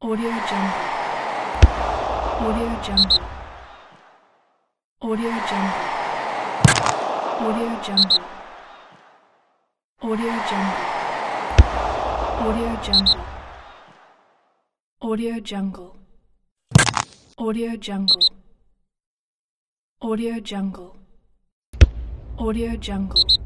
Audio Jungle. Audio Jungle. Audio Jungle. Audio Jungle. Audio Jungle. Audio Jungle. Audio Jungle. Audio Jungle. Audio Jungle. Audio Jungle.